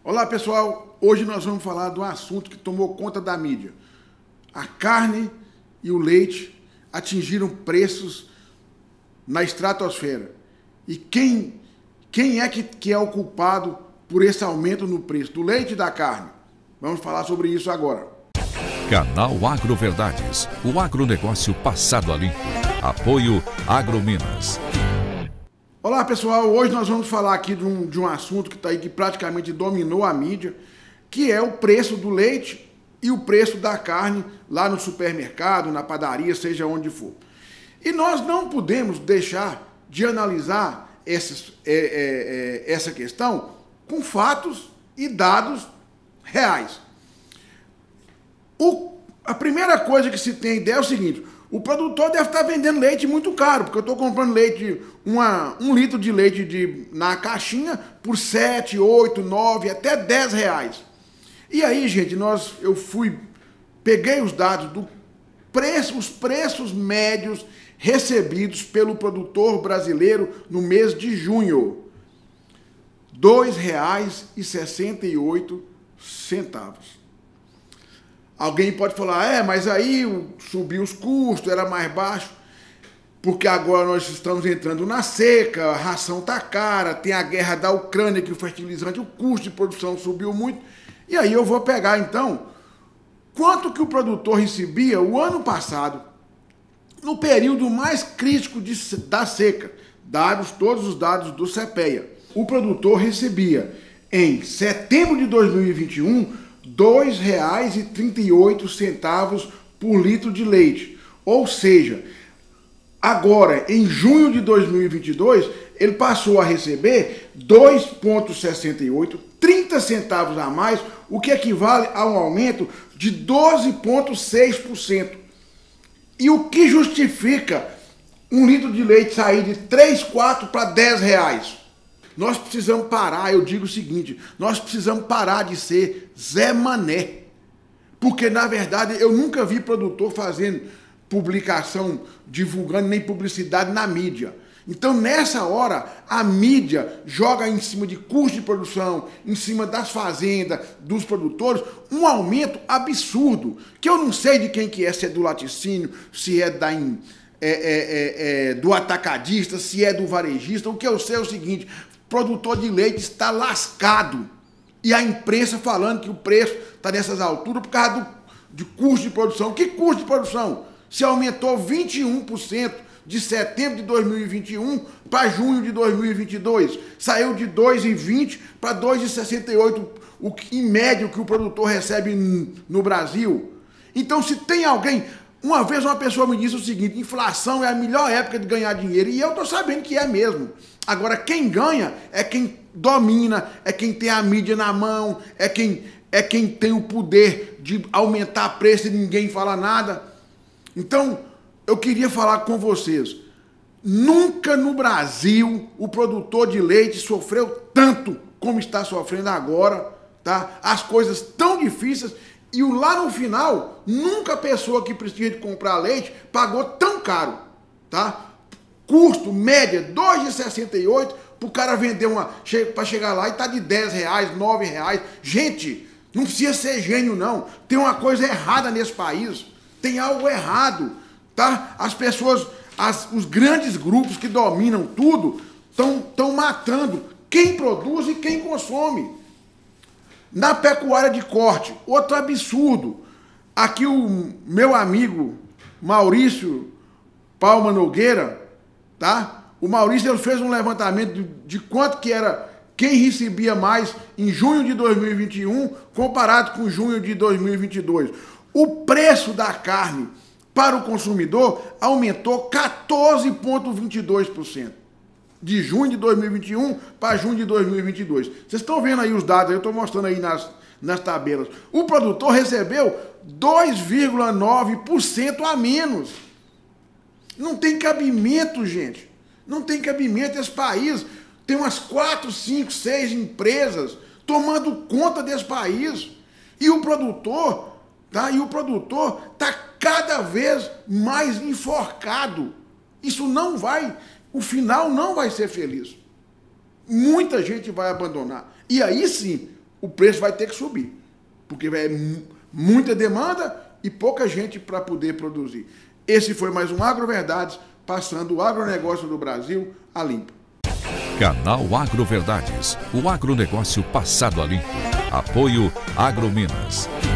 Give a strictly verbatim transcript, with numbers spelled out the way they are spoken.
Olá pessoal, hoje nós vamos falar de um assunto que tomou conta da mídia. A carne e o leite atingiram preços na estratosfera. E quem, quem é que, que é o culpado por esse aumento no preço do leite e da carne? Vamos falar sobre isso agora. Canal Agroverdades, o agronegócio passado a limpo. Apoio Agrominas. Olá pessoal, hoje nós vamos falar aqui de um, de um assunto que está aí que praticamente dominou a mídia, que é o preço do leite e o preço da carne lá no supermercado, na padaria, seja onde for. E nós não podemos deixar de analisar esses, é, é, é, essa questão com fatos e dados reais. O, a primeira coisa que se tem ideia é o seguinte: o produtor deve estar vendendo leite muito caro, porque eu estou comprando leite, uma, um litro de leite de, na caixinha por sete, oito, nove, até dez reais. E aí, gente, nós, eu fui, peguei os dados do preço, os preços médios recebidos pelo produtor brasileiro no mês de junho. dois reais e sessenta e oito centavos. Alguém pode falar, é, mas aí subiu os custos, era mais baixo, porque agora nós estamos entrando na seca, a ração está cara, tem a guerra da Ucrânia, que o fertilizante, o custo de produção subiu muito. E aí eu vou pegar, então, quanto que o produtor recebia o ano passado, no período mais crítico de, da seca, dados todos os dados do CEPEA. O produtor recebia, em setembro de dois mil e vinte e um, dois reais e trinta e oito centavos por litro de leite. Ou seja, agora, em junho de dois mil e vinte e dois, ele passou a receber dois reais e sessenta e oito centavos, trinta centavos a mais, o que equivale a um aumento de doze vírgula seis por cento. E o que justifica um litro de leite sair de três, quatro para dez reais? Nós precisamos parar, eu digo o seguinte, nós precisamos parar de ser Zé Mané. Porque, na verdade, eu nunca vi produtor fazendo publicação, divulgando nem publicidade na mídia. Então, nessa hora, a mídia joga em cima de custo de produção, em cima das fazendas, dos produtores, um aumento absurdo, que eu não sei de quem que é, se é do laticínio, se é da... In, é, é, é, é, do atacadista, se é do varejista. O que eu sei é o seguinte: produtor de leite está lascado. E a imprensa falando que o preço está nessas alturas por causa do, de custo de produção. Que custo de produção? Se aumentou vinte e um por cento de setembro de dois mil e vinte e um para junho de dois mil e vinte e dois. Saiu de dois reais e vinte para dois reais e sessenta e oito, o que, em média, o que o produtor recebe no Brasil. Então, se tem alguém... Uma vez uma pessoa me disse o seguinte: inflação é a melhor época de ganhar dinheiro. E eu estou sabendo que é mesmo. Agora, quem ganha é quem domina, é quem tem a mídia na mão, é quem, é quem tem o poder de aumentar preço e ninguém fala nada. Então, eu queria falar com vocês. Nunca no Brasil o produtor de leite sofreu tanto como está sofrendo agora, tá? As coisas tão difíceis. E lá no final, nunca a pessoa que precisa de comprar leite pagou tão caro, tá? Custo, média, dois reais e sessenta e oito centavos, para o cara vender uma... para chegar lá e tá de dez reais, nove reais. Gente, não precisa ser gênio, não. Tem uma coisa errada nesse país. Tem algo errado, tá? As pessoas, as, os grandes grupos que dominam tudo, estão matando quem produz e quem consome. Na pecuária de corte, outro absurdo. Aqui o meu amigo Maurício Palma Nogueira, tá? O Maurício ele fez um levantamento de, de quanto que era quem recebia mais em junho de dois mil e vinte e um comparado com junho de dois mil e vinte e dois. O preço da carne para o consumidor aumentou quatorze vírgula vinte e dois por cento. De junho de dois mil e vinte e um para junho de dois mil e vinte e dois. Vocês estão vendo aí os dados, eu estou mostrando aí nas, nas tabelas. O produtor recebeu dois vírgula nove por cento a menos. Não tem cabimento, gente. Não tem cabimento. Esse país tem umas quatro, cinco, seis empresas tomando conta desse país. E o produtor, tá? E o produtor está cada vez mais enforcado. Isso não vai... O final não vai ser feliz. Muita gente vai abandonar. E aí sim, o preço vai ter que subir, porque é muita demanda e pouca gente para poder produzir. Esse foi mais um AgroVerdades, passando o agronegócio do Brasil a limpo. Canal AgroVerdades, o agronegócio passado a limpo. Apoio AgroMinas.